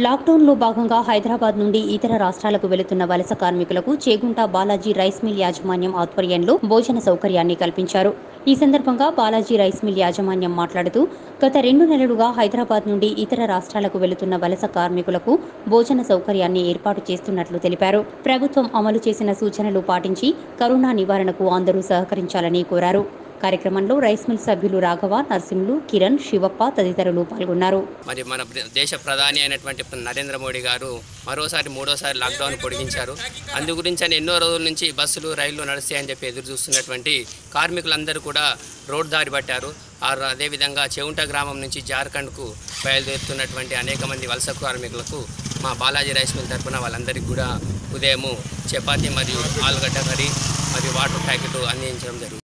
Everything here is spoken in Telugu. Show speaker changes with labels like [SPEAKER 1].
[SPEAKER 1] లాక్డౌన్లో భాగంగా హైదరాబాద్ నుండి ఇతర రాష్ట్రాలకు వెళుతున్న వలస కార్మికులకు చేగుంట బాలాజీ రైస్ మిల్ యాజమాన్యం ఆధ్వర్యంలో భోజన సౌకర్యాన్ని కల్పించారు. ఈ సందర్భంగా బాలాజీ రైస్ మిల్ యాజమాన్యం మాట్లాడుతూ, గత 2 నెలలుగా హైదరాబాద్ నుండి ఇతర రాష్ట్రాలకు వెళుతున్న వలస కార్మికులకు భోజన సౌకర్యాన్ని ఏర్పాటు చేస్తున్నట్లు తెలిపారు. ప్రభుత్వం అమలు చేసిన సూచనలు పాటించి కరోనా నివారణకు అందరూ సహకరించాలని కోరారు. కార్యక్రమంలో రైస్ మిల్ సభ్యులు రాఘవ, నర్సింహులు, కిరణ్, శివప్ప తదితరులు పాల్గొన్నారు.
[SPEAKER 2] మరి మన దేశ ప్రధాని అయినటువంటి నరేంద్ర మోడీ గారు మూడోసారి లాక్డౌన్ పొడిగించారు. అందు గురించి ఎన్నో రోజుల నుంచి బస్సులు, రైళ్లు నడుస్తాయని చెప్పి ఎదురు చూస్తున్నటువంటి కార్మికులందరూ కూడా రోడ్డు దారి పట్టారు. అదేవిధంగా చెవుంట గ్రామం నుంచి జార్ఖండ్కు బయలుదేరుతున్నటువంటి అనేక మంది వలస కార్మికులకు మా బాలాజీ రైస్ మిల్ తరఫున వాళ్ళందరికీ కూడా ఉదయము చపాతీ మరియు ఆలుగడ్డ కర్రీ మరియు వాటర్ ప్యాకెట్ అందించడం జరుగుతుంది.